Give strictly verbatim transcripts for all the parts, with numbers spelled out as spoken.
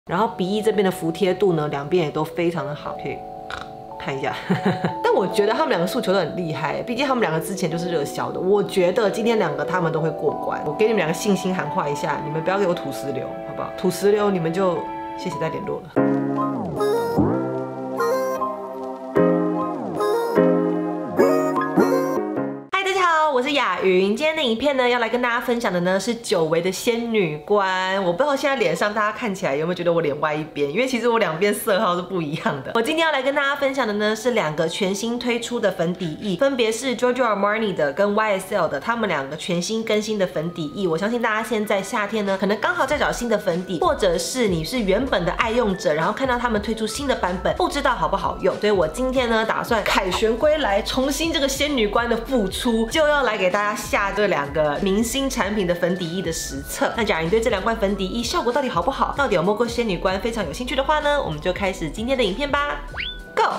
然后鼻翼这边的服帖度呢，两边也都非常的好，可以看一下。但我觉得他们两个诉求都很厉害，毕竟他们两个之前就是热销的。我觉得今天两个他们都会过关，我给你们两个信心喊话一下，你们不要给我土石流，好不好？土石流你们就谢谢再联络了。我是雅云，今天的影片呢，要来跟大家分享的呢是久违的仙女关。我不知道现在脸上大家看起来有没有觉得我脸歪一边，因为其实我两边色号是不一样的。我今天要来跟大家分享的呢是两个全新推出的粉底液，分别是 Giorgio Armani 的跟 Y S L 的，他们两个全新更新的粉底液。我相信大家现在夏天呢，可能刚好在找新的粉底，或者是你是原本的爱用者，然后看到他们推出新的版本，不知道好不好用。所以我今天呢，打算凯旋归来，重新这个仙女关的复出，就要来给大家下这两个明星产品的粉底液的实测。那假如你对这两罐粉底液效果到底好不好，到底有没有过仙女关非常有兴趣的话呢，我们就开始今天的影片吧 ，Go！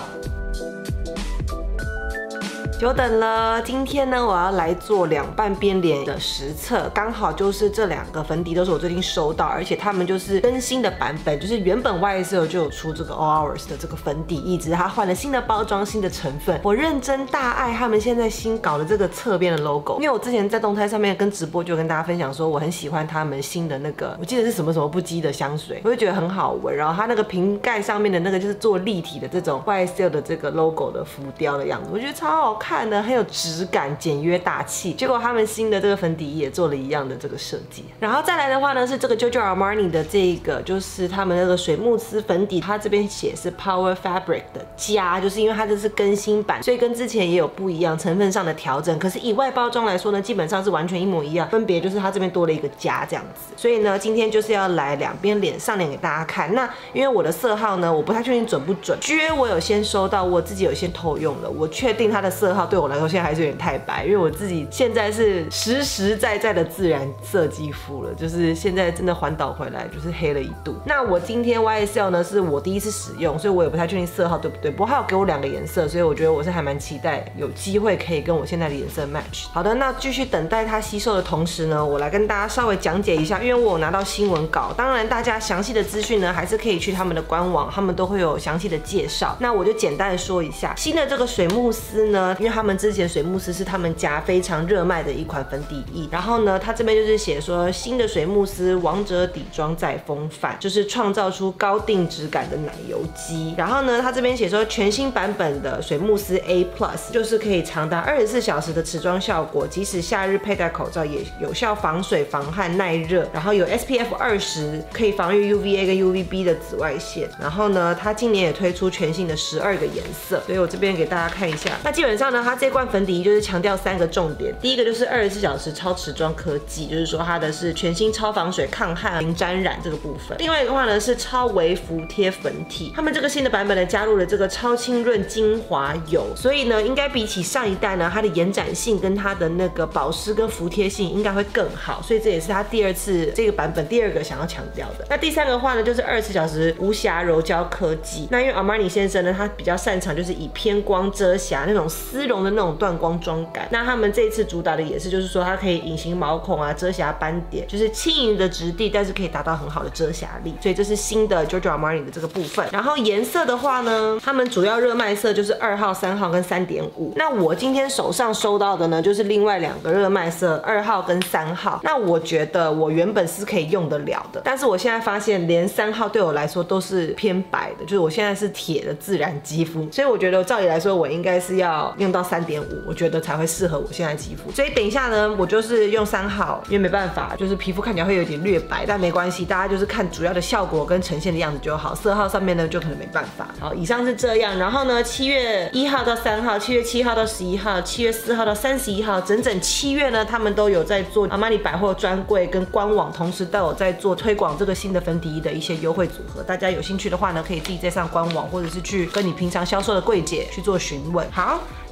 久等了，今天呢，我要来做两半边脸的实测，刚好就是这两个粉底都是我最近收到，而且他们就是更新的版本，就是原本 Y S L 就有出这个 All Hours 的这个粉底液，只是它换了新的包装、新的成分。我认真大爱他们现在新搞的这个侧边的 logo， 因为我之前在动态上面跟直播就跟大家分享说，我很喜欢他们新的那个，我记得是什么什么不羁的香水，我就觉得很好闻。然后它那个瓶盖上面的那个就是做立体的这种 Y S L 的这个 logo 的浮雕的样子，我觉得超好看。看的很有质感，简约大气。结果他们新的这个粉底液也做了一样的这个设计。然后再来的话呢，是这个 Giorgio Armani 的这个，就是他们那个水慕斯粉底，它这边写是 Power Fabric 的加，就是因为它这是更新版，所以跟之前也有不一样成分上的调整。可是以外包装来说呢，基本上是完全一模一样，分别就是它这边多了一个加这样子。所以呢，今天就是要来两边脸上脸给大家看。那因为我的色号呢，我不太确定准不准，撅我有先收到，我自己有先偷用了，我确定它的色号对我来说现在还是有点太白，因为我自己现在是实实在在的自然色肌肤了，就是现在真的环岛回来就是黑了一度。那我今天 Y S L 呢是我第一次使用，所以我也不太确定色号对不对，不过它有给我两个颜色，所以我觉得我是还蛮期待有机会可以跟我现在的颜色 match。好的，那继续等待它吸收的同时呢，我来跟大家稍微讲解一下，因为我有拿到新闻稿，当然大家详细的资讯呢还是可以去他们的官网，他们都会有详细的介绍。那我就简单的说一下新的这个水慕斯呢，因为他们之前水慕斯是他们家非常热卖的一款粉底液，然后呢，它这边就是写说新的水慕斯王者底妆再风范，就是创造出高定质感的奶油肌。然后呢，它这边写说全新版本的水慕斯 A Plus 就是可以长达二十四小时的持妆效果，即使夏日佩戴口罩也有效防水、防汗、耐热，然后有 S P F 二十，可以防御 U V A 跟 U V B 的紫外线。然后呢，它今年也推出全新的十二个颜色，所以我这边给大家看一下。那基本上呢，它这罐粉底液就是强调三个重点，第一个就是二十四小时超持妆科技，就是说它的是全新超防水、抗汗、零沾染这个部分。另外一个话呢是超微服帖粉体，他们这个新的版本呢加入了这个超清润精华油，所以呢应该比起上一代呢，它的延展性跟它的那个保湿跟服帖性应该会更好，所以这也是它第二次这个版本第二个想要强调的。那第三个话呢就是二十四小时无瑕柔胶科技，那因为 Armani 先生呢他比较擅长就是以偏光遮瑕那种丝绒的那种断光妆感，那他们这一次主打的也是就是说它可以隐形毛孔啊、遮瑕斑点，就是轻盈的质地，但是可以达到很好的遮瑕力，所以这是新的 Giorgio Armani 的这个部分。然后颜色的话呢，他们主要热卖色就是二号、三号跟三点五。那我今天手上收到的呢，就是另外两个热卖色二号跟三号。那我觉得我原本是可以用得了的，但是我现在发现连三号对我来说都是偏白的，就是我现在是铁的自然肌肤，所以我觉得照理来说我应该是要用到三点五，我觉得才会适合我现在肌肤。所以等一下呢，我就是用三号，因为没办法，就是皮肤看起来会有点略白，但没关系，大家就是看主要的效果跟呈现的样子就好。色号上面呢就可能没办法。好，以上是这样。然后呢，七月一号到三号，七月七号到十一号，七月四号到三十一号，整整七月呢，他们都有在做阿玛尼百货专柜跟官网，同时都有在做推广这个新的粉底液的一些优惠组合。大家有兴趣的话呢，可以自己再上官网，或者是去跟你平常销售的柜姐去做询问。好。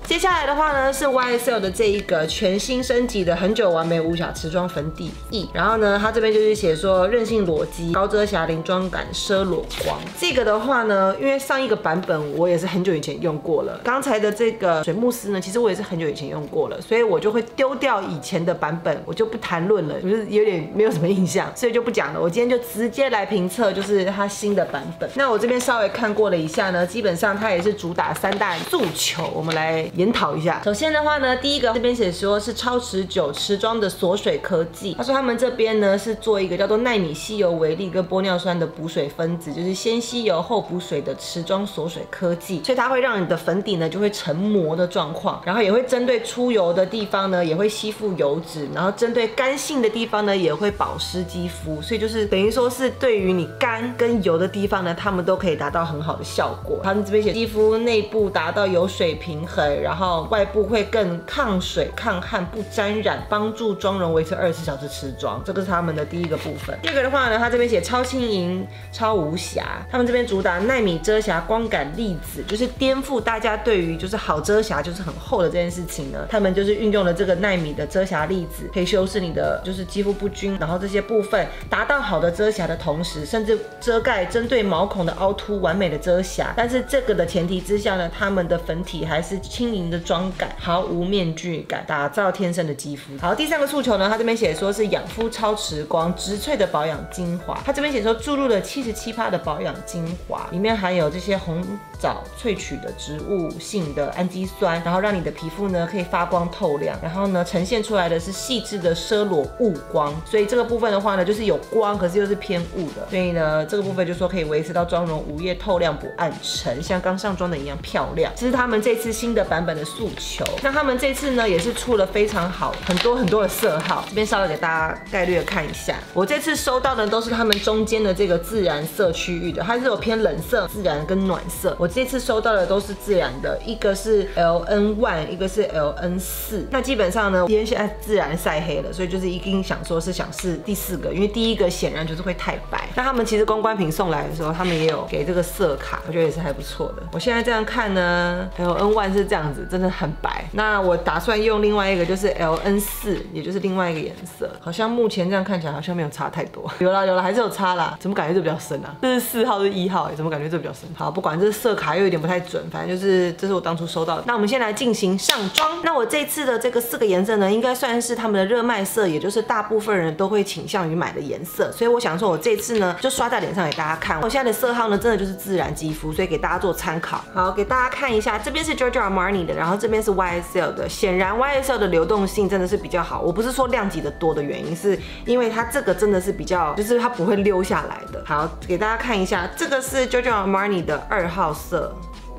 接下来的话呢是 Y S L 的这一个全新升级的很久完美无瑕持妆粉底液，然后呢它这边就是写说韧性裸肌、高遮瑕、零妆感、奢裸光。这个的话呢，因为上一个版本我也是很久以前用过了，刚才的这个水慕斯呢，其实我也是很久以前用过了，所以我就会丢掉以前的版本，我就不谈论了，就是有点没有什么印象，所以就不讲了。我今天就直接来评测，就是它新的版本。那我这边稍微看过了一下呢，基本上它也是主打三大诉求，我们来研讨一下。首先的话呢，第一个这边写说是超持久持妆的锁水科技，他说他们这边呢是做一个叫做奈米稀有微粒跟玻尿酸的补水分子，就是先吸油后补水的持妆锁水科技，所以它会让你的粉底呢就会成膜的状况，然后也会针对出油的地方呢也会吸附油脂，然后针对干性的地方呢也会保湿肌肤，所以就是等于说是对于你干跟油的地方呢，他们都可以达到很好的效果。他们这边写肌肤内部达到油水平衡，然后外部会更抗水、抗汗、不沾染，帮助妆容维持二十四小时持妆，这个是他们的第一个部分。第二个的话呢，他这边写超轻盈、超无瑕，他们这边主打奈米遮瑕光感粒子，就是颠覆大家对于就是好遮瑕就是很厚的这件事情呢，他们就是运用了这个奈米的遮瑕粒子，可以修饰你的就是肌肤不均，然后这些部分达到好的遮瑕的同时，甚至遮盖针对毛孔的凹凸完美的遮瑕。但是这个的前提之下呢，他们的粉体还是轻盈的妆感，毫无面具感，打造天生的肌肤。好，第三个诉求呢，他这边写说是养肤超持光植萃的保养精华，他这边写说注入了 百分之七十七 的保养精华，里面含有这些红枣萃取的植物性的氨基酸，然后让你的皮肤呢可以发光透亮，然后呢呈现出来的是细致的奢裸雾光，所以这个部分的话呢就是有光，可是又是偏雾的，所以呢这个部分就说可以维持到妆容午夜透亮不暗沉，像刚上妆的一样漂亮。这是他们这次新的版本的诉求。那他们这次呢也是出了非常好很多很多的色号，这边稍微给大家概略看一下。我这次收到的都是他们中间的这个自然色区域的，它是有偏冷色、自然跟暖色。我这次收到的都是自然的，一个是 L N 一， 一个是 L N 四。那基本上呢，因为现在自然晒黑了，所以就是一定想说是想试第四个，因为第一个显然就是会太白。那他们其实公关品送来的时候，他们也有给这个色卡，我觉得也是还不错的。我现在这样看呢 ，L N 一是这样子，真的很白。那我打算用另外一个就是 L N 四， 也就是另外一个颜色，好像目前这样看起来好像没有差太多。有啦有啦，还是有差啦，怎么感觉这比较深啊？这是四号，是一号，怎么感觉这比较深？好，不管这色卡又有点不太准，反正就是这是我当初收到的。那我们先来进行上妆。那我这次的这个四个颜色呢，应该算是他们的热卖色，也就是大部分人都会倾向于买的颜色。所以我想说，我这次呢就刷在脸上给大家看。我现在的色号呢，真的就是自然肌肤，所以给大家做参考。好，给大家看一下，这边是 Giorgio Armani 的，然后这边是 Y S L 的。显然 Y S L 的流动性真的是比较好。我不是说量级的多的原因，是因为它这个真的是比较，就是它不会溜下来的。好，给大家看一下，这个是 Giorgio Armani 的二号色。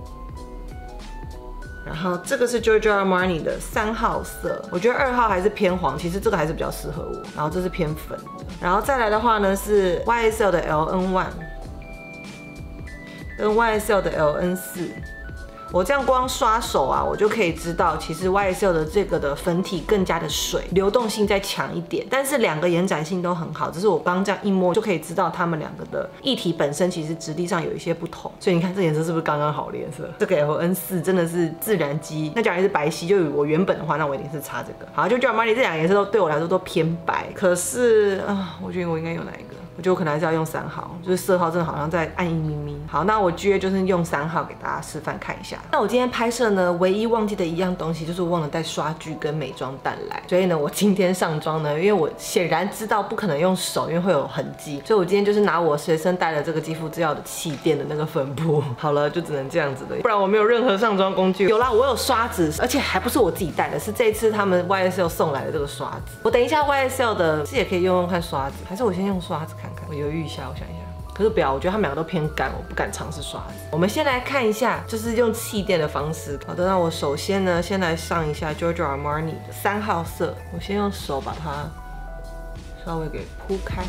然后这个是 Giorgio Armani 的三号色，我觉得二号还是偏黄，其实这个还是比较适合我。然后这是偏粉的，然后再来的话呢是 Y S L 的 L N 一 跟 Y S L 的 L N 四。我这样光刷手啊，我就可以知道，其实 Y S L 的这个的粉体更加的水，流动性再强一点，但是两个延展性都很好。只是我刚这样一摸就可以知道，它们两个的液体本身其实质地上有一些不同。所以你看这颜色是不是刚刚好的颜色？这个 L N 四 真的是自然肌，那假如是白皙，就以我原本的话，那我一定是擦这个。好，就 Giorgio Armani 这两个颜色都对我来说都偏白，可是啊，我觉得我应该用哪一个？我觉得我可能还是要用三号，就是色号真的好像在暗一咪咪。好，那我觉得就是用三号给大家示范看一下。那我今天拍摄呢，唯一忘记的一样东西就是我忘了带刷具跟美妆蛋来，所以呢，我今天上妆呢，因为我显然知道不可能用手，因为会有痕迹，所以我今天就是拿我随身带了这个肌肤资料的气垫的那个粉扑。好了，就只能这样子的，不然我没有任何上妆工具。有啦，我有刷子，而且还不是我自己带的，是这次他们 Y S L 送来的这个刷子。我等一下 Y S L 的是也可以用用看刷子，还是我先用刷子看看？我犹豫一下，我想一下。可是不要，我觉得他们两个都偏干，我不敢尝试刷子。我们先来看一下，就是用气垫的方式。好的，那我首先呢，先来上一下 Giorgio Armani 的三号色，我先用手把它稍微给铺开。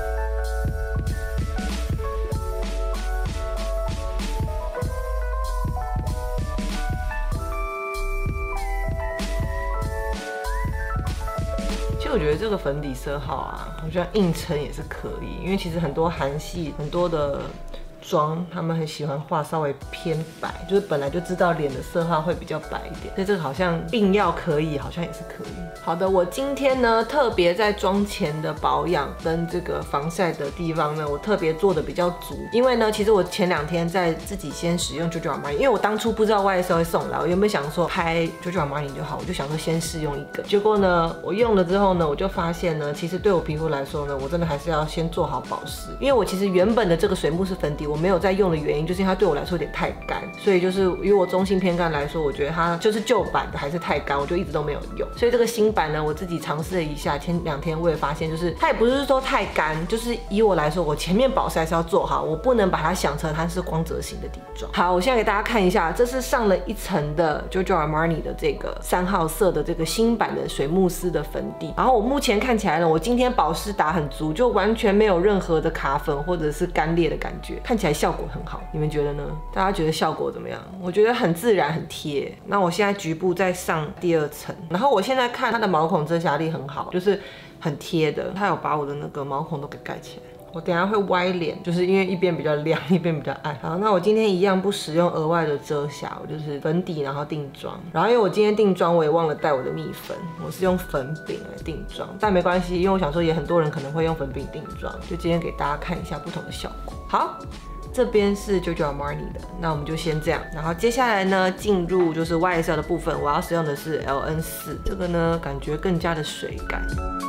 我觉得这个粉底色号啊，我觉得硬撑也是可以，因为其实很多韩系很多的妆，他们很喜欢画稍微偏白，就是本来就知道脸的色号会比较白一点，所以这个好像病药可以，好像也是可以。好的，我今天呢特别在妆前的保养跟这个防晒的地方呢，我特别做的比较足，因为呢，其实我前两天在自己先使用 Giorgio Armani， 因为我当初不知道 Y S L 会送来，我原本想说拍 Giorgio Armani 就好，我就想说先试用一个，结果呢，我用了之后呢，我就发现呢，其实对我皮肤来说呢，我真的还是要先做好保湿，因为我其实原本的这个水慕斯粉底我没有在用的原因，就是因为它对我来说有点太干，所以就是以我中性偏干来说，我觉得它就是旧版的还是太干，我就一直都没有用。所以这个新版呢，我自己尝试了一下，前两天我也发现，就是它也不是说太干，就是以我来说，我前面保湿还是要做好，我不能把它想成它是光泽型的底妆。好，我现在给大家看一下，这是上了一层的 Giorgio Armani 的这个三号色的这个新版的水慕斯的粉底，然后我目前看起来呢，我今天保湿打很足，就完全没有任何的卡粉或者是干裂的感觉，看起来效果很好。你们觉得呢？大家觉得效果怎么样？我觉得很自然，很贴。那我现在局部再上第二层，然后我现在看它的毛孔遮瑕力很好，就是很贴的，它有把我的那个毛孔都给盖起来。我等一下会歪脸，就是因为一边比较亮，一边比较暗。好，那我今天一样不使用额外的遮瑕，我就是粉底然后定妆。然后因为我今天定妆，我也忘了带我的蜜粉，我是用粉饼来定妆，但没关系，因为我想说也很多人可能会用粉饼定妆，就今天给大家看一下不同的效果。好。这边是 Giorgio Armani 的，那我们就先这样。然后接下来呢，进入就是 Y S L 的部分，我要使用的是 L N 四，这个呢感觉更加的水感。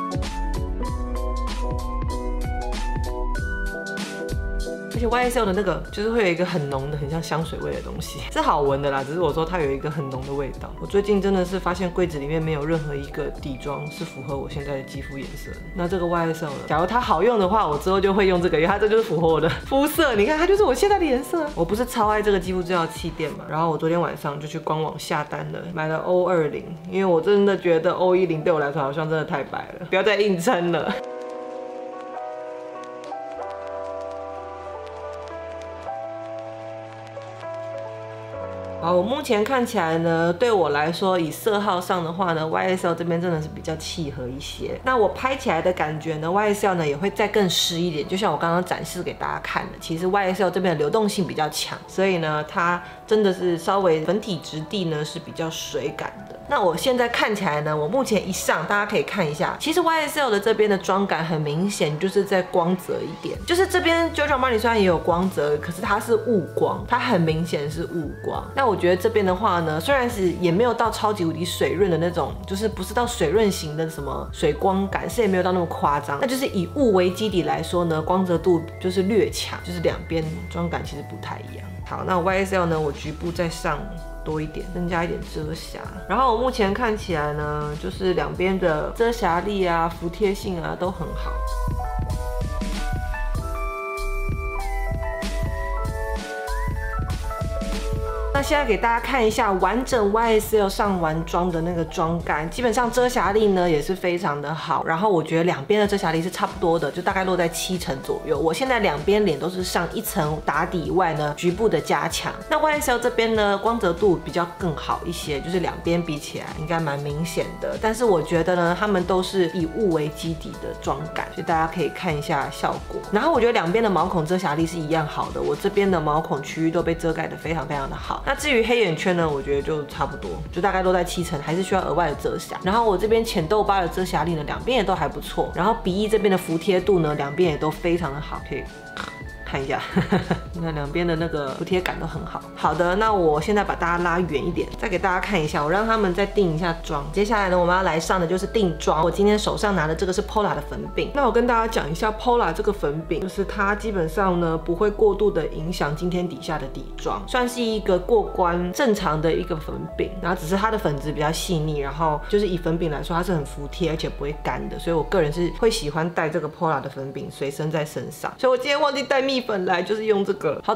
而且 Y S L 的那个就是会有一个很浓的、很像香水味的东西，是好闻的啦。只是我说它有一个很浓的味道。我最近真的是发现柜子里面没有任何一个底妆是符合我现在的肌肤颜色的。那这个 Y S L 呢，假如它好用的话，我之后就会用这个，因为它这就是符合我的肤色。你看，它就是我现在的颜色。我不是超爱这个肌肤治疗气垫嘛，然后我昨天晚上就去官网下单了，买了 O 二十，因为我真的觉得 O 十对我来说好像真的太白了，不要再硬撑了。好，我目前看起来呢，对我来说，以色号上的话呢 ，Y S L 这边真的是比较契合一些。那我拍起来的感觉呢 ，Y S L 呢也会再更湿一点，就像我刚刚展示给大家看的。其实 Y S L 这边的流动性比较强，所以呢，它真的是稍微粉体质地呢是比较水感的。那我现在看起来呢，我目前一上，大家可以看一下，其实 Y S L 的这边的妆感很明显，就是在光泽一点。就是这边 Giorgio Armani 虽然也有光泽，可是它是雾光，它很明显是雾光。那我觉得这边的话呢，虽然是也没有到超级无敌水润的那种，就是不是到水润型的什么水光感，是也没有到那么夸张。那就是以雾为基底来说呢，光泽度就是略强，就是两边妆感其实不太一样。好，那 Y S L 呢，我局部再上多一点，增加一点遮瑕。然后我目前看起来呢，就是两边的遮瑕力啊、服帖性啊都很好。那现在给大家看一下完整 Y S L 上完妆的那个妆感，基本上遮瑕力呢也是非常的好，然后我觉得两边的遮瑕力是差不多的，就大概落在七成左右。我现在两边脸都是上一层打底以外呢，局部的加强。那 Y S L 这边呢，光泽度比较更好一些，就是两边比起来应该蛮明显的。但是我觉得呢，他们都是以雾为基底的妆感，所以大家可以看一下效果。然后我觉得两边的毛孔遮瑕力是一样好的，我这边的毛孔区域都被遮盖的非常非常的好。那至于黑眼圈呢，我觉得就差不多，就大概都在七成，还是需要额外的遮瑕。然后我这边浅痘疤的遮瑕力呢，两边也都还不错。然后鼻翼这边的服帖度呢，两边也都非常的好，可以看一下，你看两边的那个服帖感都很好。好的，那我现在把大家拉远一点，再给大家看一下，我让他们再定一下妆。接下来呢，我们要来上的就是定妆。我今天手上拿的这个是 Pola 的粉饼。那我跟大家讲一下 Pola 这个粉饼，就是它基本上呢不会过度的影响今天底下的底妆，算是一个过关正常的一个粉饼。然后只是它的粉质比较细腻，然后就是以粉饼来说，它是很服帖而且不会干的，所以我个人是会喜欢带这个 Pola 的粉饼随身在身上。所以我今天忘记带蜜粉来，就是用这个。好的，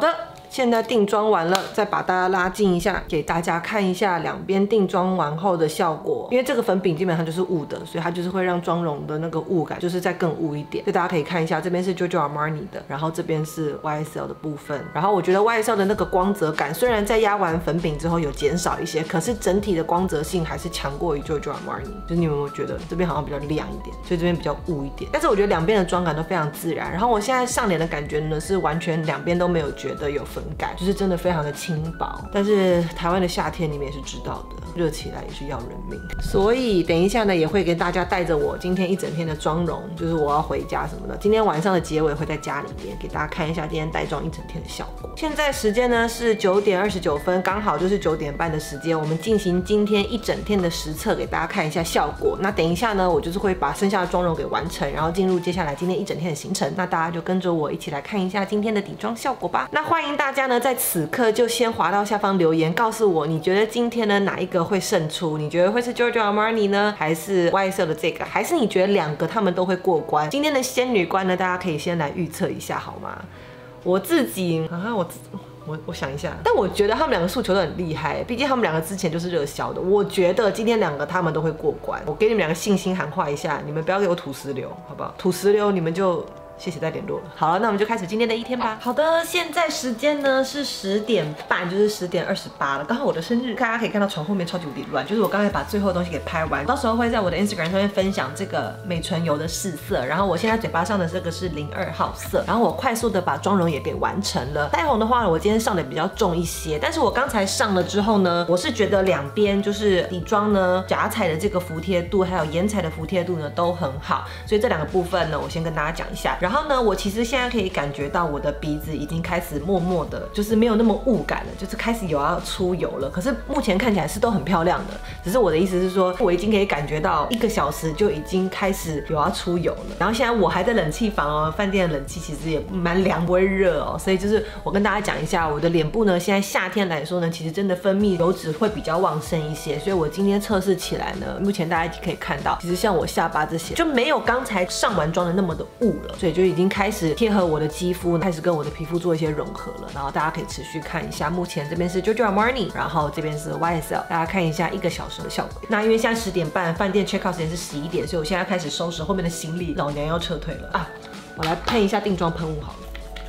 现在定妆完了，再把大家拉近一下，给大家看一下两边定妆完后的效果。因为这个粉饼基本上就是雾的，所以它就是会让妆容的那个雾感就是再更雾一点。所以大家可以看一下，这边是 Giorgio Armani 的，然后这边是 Y S L 的部分。然后我觉得 Y S L 的那个光泽感，虽然在压完粉饼之后有减少一些，可是整体的光泽性还是强过于 Giorgio Armani。就是你们有没有觉得这边好像比较亮一点，所以这边比较雾一点。但是我觉得两边的妆感都非常自然。然后我现在上脸的感觉呢，是完全两边都没有觉得有粉感，就是真的非常的轻薄。但是台湾的夏天你们也是知道的，热起来也是要人命。所以等一下呢，也会给大家带着我今天一整天的妆容，就是我要回家什么的。今天晚上的结尾会在家里面给大家看一下今天带妆一整天的效果。现在时间呢是九点二十九分，刚好就是九点半的时间，我们进行今天一整天的实测，给大家看一下效果。那等一下呢，我就是会把剩下的妆容给完成，然后进入接下来今天一整天的行程。那大家就跟着我一起来看一下今天的底妆效果吧。那欢迎大家呢在此刻就先滑到下方留言，告诉我你觉得今天呢哪一个会胜出？你觉得会是 Giorgio Armani 呢，还是 Y S L 的这个？还是你觉得两个他们都会过关？今天的仙女关呢，大家可以先来预测一下好吗？我自己啊，我我我想一下，但我觉得他们两个诉求都很厉害，毕竟他们两个之前就是热销的。我觉得今天两个他们都会过关，我给你们两个信心喊话一下，你们不要给我土石流，好不好？土石流你们就。谢谢再联络了。好了，那我们就开始今天的一天吧。好的，现在时间呢是十点半，就是十点二十八了，刚好我的生日。大家可以看到床后面超级无敌乱，就是我刚才把最后的东西给拍完，到时候会在我的 Instagram 上面分享这个美唇油的试色。然后我现在嘴巴上的这个是零二号色，然后我快速的把妆容也给完成了。腮红的话呢，我今天上的比较重一些，但是我刚才上了之后呢，我是觉得两边就是底妆呢，假彩的这个服帖度，还有眼彩的服帖度呢都很好，所以这两个部分呢，我先跟大家讲一下。然后呢，我其实现在可以感觉到我的鼻子已经开始默默的，就是没有那么雾感了，就是开始有要出油了。可是目前看起来是都很漂亮的，只是我的意思是说，我已经可以感觉到一个小时就已经开始有要出油了。然后现在我还在冷气房哦，饭店的冷气其实也蛮凉，不会热哦。所以就是我跟大家讲一下，我的脸部呢，现在夏天来说呢，其实真的分泌油脂会比较旺盛一些。所以我今天测试起来呢，目前大家可以看到，其实像我下巴这些就没有刚才上完妆的那么的雾了，所以就已经开始贴合我的肌肤，开始跟我的皮肤做一些融合了。然后大家可以持续看一下，目前这边是 Giorgio Armani， 然后这边是 Y S L， 大家看一下一个小时的效果。那因为现在十点半，饭店 check out 时间是十一点，所以我现在开始收拾后面的行李，老娘要撤退了啊！我来喷一下定妆喷雾好了。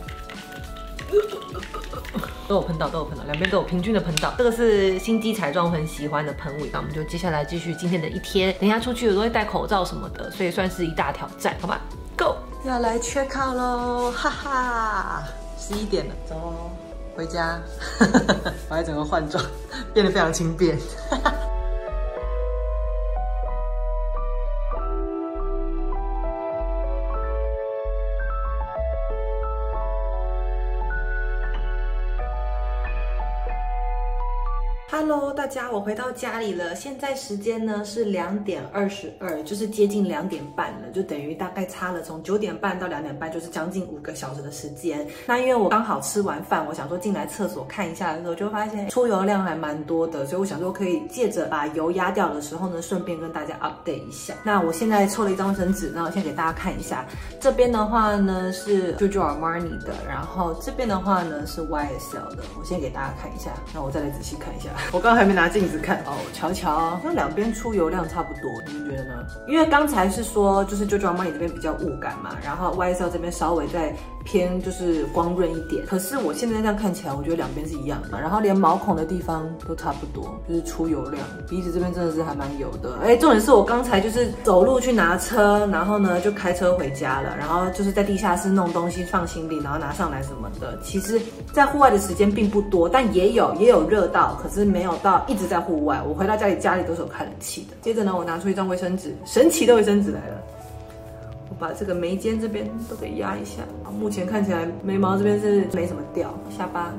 都有喷到，都有喷到，两边都有平均的喷到。这个是心机彩妆很喜欢的喷雾，那我们就接下来继续今天的一天。等一下出去我都会戴口罩什么的，所以算是一大挑战，好吧 ？Go， 要来 check out 咯，哈哈，十一点了，走，回家。我还整个换装，变得非常轻便。Hello， 大家，我回到家里了。现在时间呢是两点二十二，就是接近两点半了，就等于大概差了从九点半到两点半，就是将近五个小时的时间。那因为我刚好吃完饭，我想说进来厕所看一下的时候，就发现出油量还蛮多的，所以我想说可以借着把油压掉的时候呢，顺便跟大家 update 一下。那我现在抽了一张卫生纸，那我先给大家看一下。这边的话呢是 Giorgio Armani 的，然后这边的话呢是 Y S L 的。我先给大家看一下，那我再来仔细看一下。我刚刚还没拿镜子看哦，瞧瞧，那两边出油量差不多，你们觉得呢？因为刚才是说就是 Giorgio Armani 这边比较雾感嘛，然后 Y S L 这边稍微再偏就是光润一点。可是我现在这样看起来，我觉得两边是一样的，然后连毛孔的地方都差不多，就是出油量。鼻子这边真的是还蛮油的。哎，重点是我刚才就是走路去拿车，然后呢就开车回家了，然后就是在地下室弄东西放行李，然后拿上来什么的。其实，在户外的时间并不多，但也有也有热到，可是没有到一直在户外。我回到家里，家里都是有开冷气的。接着呢，我拿出一张卫生纸，神奇的卫生纸来了。我把这个眉间这边都给压一下。目前看起来眉毛这边是没什么掉，下巴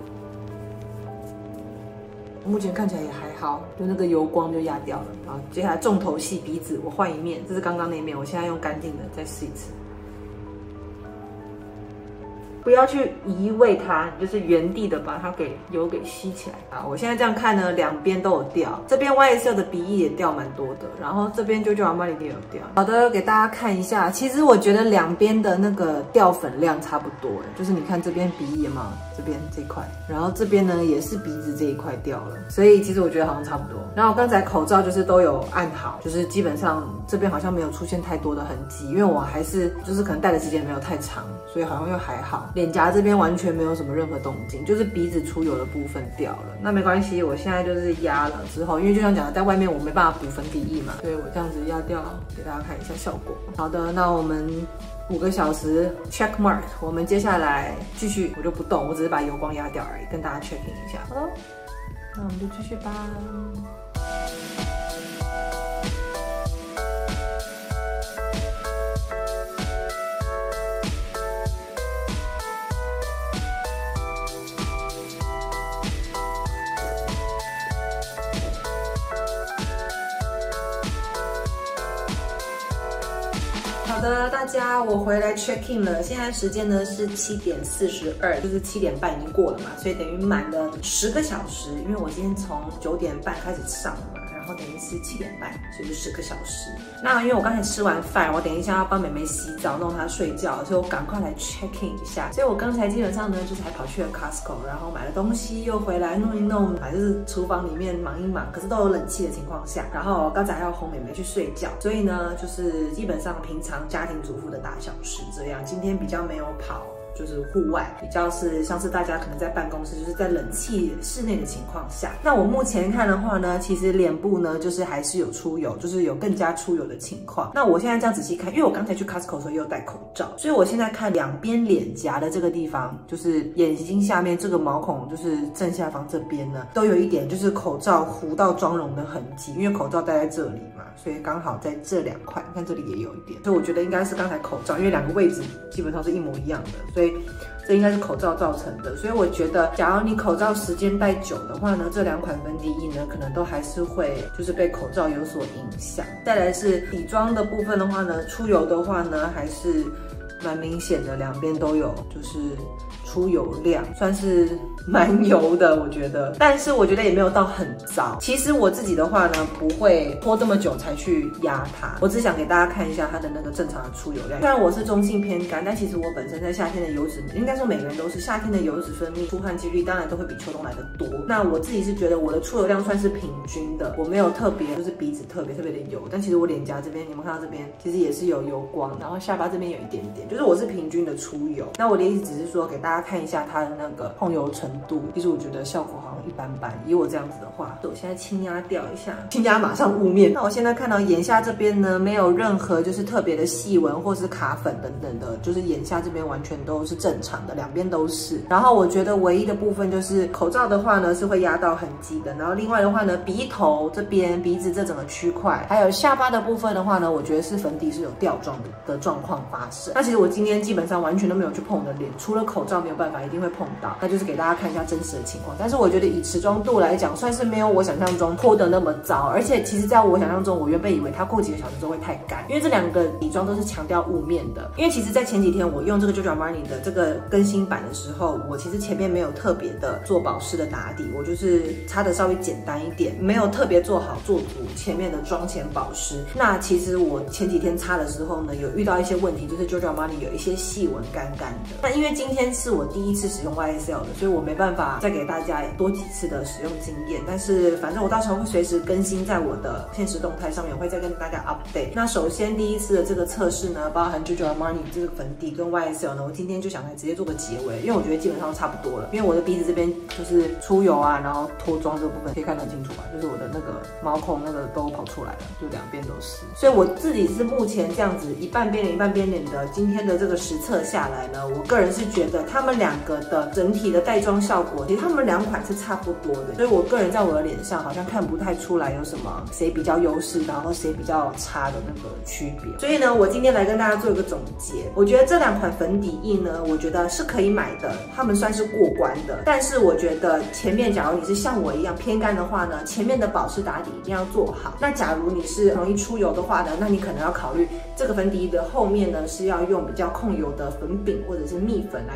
目前看起来也还好，就那个油光就压掉了。好，接下来重头戏鼻子，我换一面，这是刚刚那一面，我现在用干净的再试一次。 不要去移位它，你就是原地的把它给油给吸起来啊。我现在这样看呢，两边都有掉，这边 Y S L 的鼻翼也掉蛮多的，然后这边 JoJo Armani 也有掉。好的，给大家看一下，其实我觉得两边的那个掉粉量差不多，就是你看这边鼻翼嘛，这边这一块，然后这边呢也是鼻子这一块掉了，所以其实我觉得好像差不多。然后刚才口罩就是都有按好，就是基本上这边好像没有出现太多的痕迹，因为我还是就是可能戴的时间没有太长，所以好像又还好。脸颊这边完全没有什么任何动静，就是鼻子出油的部分掉了。那没关系，我现在就是压了之后，因为就像讲的，在外面我没办法补粉底液嘛，所以我这样子压掉，给大家看一下效果。好的，那我们五个小时 check mark， 我们接下来继续，我就不动，我只是把油光压掉而已，跟大家 check in 一下。好了，那我们就继续吧。好的，大家，我回来 check in 了。现在时间呢是七点四十二，就是七点半已经过了嘛，所以等于满了十个小时。因为我今天从九点半开始上的嘛，然后等于是七点半，所以就十个小时。那因为我刚才吃完饭，我等一下要帮妹妹洗澡，弄她睡觉，所以我赶快来 check in 一下。所以我刚才基本上呢，就是还跑去了 Costco， 然后买了东西，又回来弄一弄，反正就是厨房里面忙一忙，可是都有冷气的情况下，然后刚才还要哄妹妹去睡觉，所以呢，就是基本上平常家庭主妇的大小事这样。今天比较没有跑。就是户外，比较是像是大家可能在办公室，就是在冷气室内的情况下。那我目前看的话呢，其实脸部呢就是还是有出油，就是有更加出油的情况。那我现在这样仔细看，因为我刚才去 Costco 的时候也有戴口罩，所以我现在看两边脸颊的这个地方，就是眼睛下面这个毛孔，就是正下方这边呢，都有一点就是口罩糊到妆容的痕迹，因为口罩戴在这里嘛，所以刚好在这两块，看这里也有一点，所以我觉得应该是刚才口罩，因为两个位置基本上是一模一样的，所以这应该是口罩造成的。所以我觉得，假如你口罩时间戴久的话呢，这两款粉底液呢，可能都还是会就是被口罩有所影响。再来是底妆的部分的话呢，出油的话呢，还是蛮明显的，两边都有，就是出油量，算是蛮油的，我觉得。但是我觉得也没有到很糟。其实我自己的话呢，不会拖这么久才去压它，我只想给大家看一下它的那个正常的出油量。虽然我是中性偏干，但其实我本身在夏天的油脂，应该说每个人都是夏天的油脂分泌、出汗几率当然都会比秋冬来的多。那我自己是觉得我的出油量算是平均的，我没有特别就是鼻子特别特别的油，但其实我脸颊这边，你们看到这边其实也是有油光，然后下巴这边有一点点，就是我是平均的出油。那我的意思只是说给大家看一下它的那个控油程度，其实我觉得效果好像一般般。以我这样子的话，我现在轻压掉一下，轻压马上雾面。那我现在看到眼下这边呢，没有任何就是特别的细纹或是卡粉等等的，就是眼下这边完全都是正常的，两边都是。然后我觉得唯一的部分就是口罩的话呢是会压到痕迹的，然后另外的话呢，鼻头这边、鼻子这整个区块，还有下巴的部分的话呢，我觉得是粉底是有掉妆的的状况发生。那其实我今天基本上完全都没有去碰我的脸，除了口罩没有办法一定会碰到，那就是给大家看一下真实的情况。但是我觉得以持妆度来讲，算是没有我想象中拖得那么糟。而且其实在我想象中，我原本以为它过几个小时之后会太干，因为这两个底妆都是强调雾面的。因为其实在前几天我用这个 JoJo Armani 的这个更新版的时候，我其实前面没有特别的做保湿的打底，我就是擦的稍微简单一点，没有特别做好做足前面的妆前保湿。那其实我前几天擦的时候呢，有遇到一些问题，就是 JoJo Armani 有一些细纹干干的。那因为今天是我第一次使用 Y S L 的，所以我没办法再给大家多几次的使用经验。但是反正我到时候会随时更新在我的现实动态上面，我会再跟大家 update。那首先第一次的这个测试呢，包含 JoJo Armani 这个粉底跟 Y S L 呢，我今天就想来直接做个结尾，因为我觉得基本上都差不多了。因为我的鼻子这边就是出油啊，然后脱妆这个部分可以看得很清楚吧，就是我的那个毛孔那个都跑出来了，就两边都是。所以我自己是目前这样子一半边脸一半边脸的，今天的这个实测下来呢，我个人是觉得他们两个的整体的带妆效果，其实他们两款是差不多的，所以我个人在我的脸上好像看不太出来有什么谁比较优势，然后谁比较差的那个区别。所以呢，我今天来跟大家做一个总结，我觉得这两款粉底液呢，我觉得是可以买的，他们算是过关的。但是我觉得前面假如你是像我一样偏干的话呢，前面的保湿打底一定要做好。那假如你是容易出油的话呢，那你可能要考虑这个粉底液的后面呢是要用比较控油的粉饼或者是蜜粉来做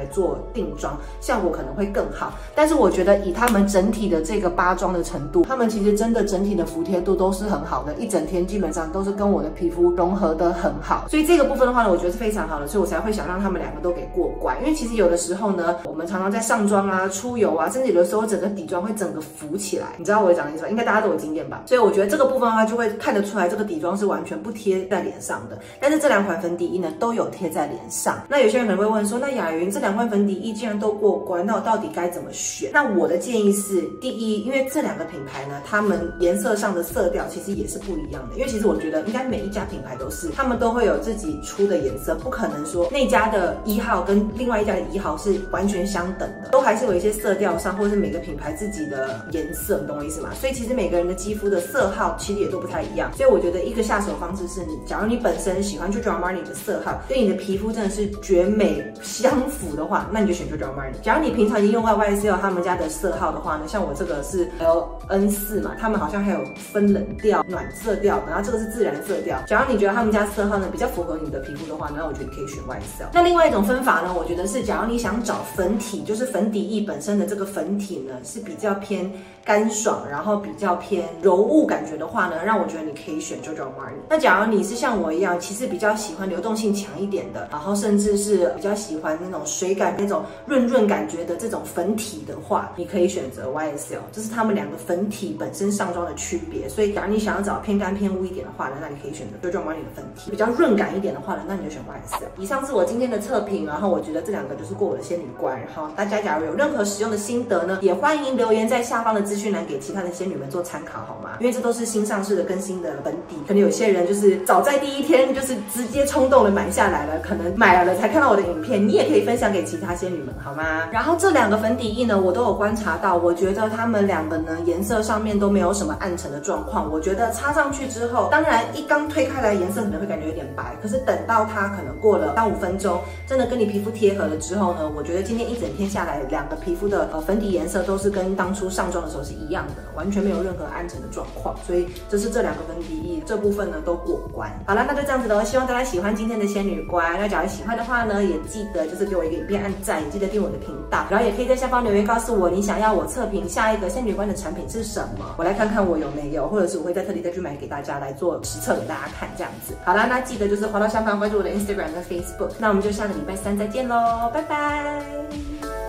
定妆，效果可能会更好。但是我觉得以他们整体的这个扒妆的程度，他们其实真的整体的服帖度都是很好的，一整天基本上都是跟我的皮肤融合得很好。所以这个部分的话呢，我觉得是非常好的，所以我才会想让他们两个都给过关。因为其实有的时候呢，我们常常在上妆啊、出油啊，甚至有的时候整个底妆会整个浮起来，你知道我讲的意思吧？应该大家都有经验吧？所以我觉得这个部分的话，就会看得出来这个底妆是完全不贴在脸上的。但是这两款粉底液呢，都有贴在脸上。那有些人可能会问说，那雅云这两款粉底液既然都过关，那我到底该怎么选？那我的建议是，第一，因为这两个品牌呢，他们颜色上的色调其实也是不一样的。因为其实我觉得应该每一家品牌都是，他们都会有自己出的颜色，不可能说那家的一号跟另外一家的一号是完全相等的，都还是有一些色调上，或者是每个品牌自己的颜色，你懂我意思吗？所以其实每个人的肌肤的色号其实也都不太一样。所以我觉得一个下手方式是你，假如你本身喜欢 Giorgio Armani 的色号，跟你的皮肤真的是绝美相符的话，那你就选 Giorgio Armani。假如你平常已经用过 Y S L 他们家的色号的话呢，像我这个是 L N 四嘛，他们好像还有分冷调、暖色调，然后这个是自然色调。假如你觉得他们家色号呢比较符合你的皮肤的话，那我觉得你可以选 Y S L。那另外一种分法呢，我觉得是假如你想找粉体，就是粉底液本身的这个粉体呢是比较偏干爽，然后比较偏柔雾感觉的话呢，让我觉得你可以选 Giorgio Armani。那假如你是像我一样，其实比较喜欢流动性强一点的，然后甚至是比较喜欢那种水感、那种润润感觉的这种粉体的话，你可以选择 Y S L。这是他们两个粉体本身上妆的区别。所以假如你想要找偏干偏雾一点的话呢，那你可以选择 Giorgio Armani 的粉体；比较润感一点的话呢，那你就选 Y S L。以上是我今天的测评，然后我觉得这两个就是过我的仙女关。然后大家假如有任何使用的心得呢，也欢迎留言在下方的资讯栏给其他的仙女们做参考，好吗？因为这都是新上市的更新的粉底，可能有些人就是早在第一天就是直接冲动的买下来了，可能买了才看到我的影片，你也可以分享给其他仙女们，好吗？然后这两个粉底液呢，我都有观察到，我觉得它们两个呢颜色上面都没有什么暗沉的状况。我觉得擦上去之后，当然一刚推开来颜色可能会感觉有点白，可是等到它可能过了三五分钟，真的跟你皮肤贴合了之后呢，我觉得今天一整天下来，两个皮肤的呃粉底颜色都是跟当初上妆的时候是一样的，完全没有任何暗沉的状况。所以这是这两个粉底液这部分呢都过关。好了，那就这样子的，希望大家喜欢今天的仙女关。那假如喜欢的话呢，也记得就是给我一个影片按赞，也记得订我的频道，然后也可以在下方留言告诉我你想要我测评下一个仙女关的产品是什么，我来看看我有没有，或者是我会在特地再去买给大家来做实测给大家看，这样子。好啦，那记得就是滑到下方关注我的 Instagram 跟 Facebook。那我们就下个礼拜三再见喽，拜拜。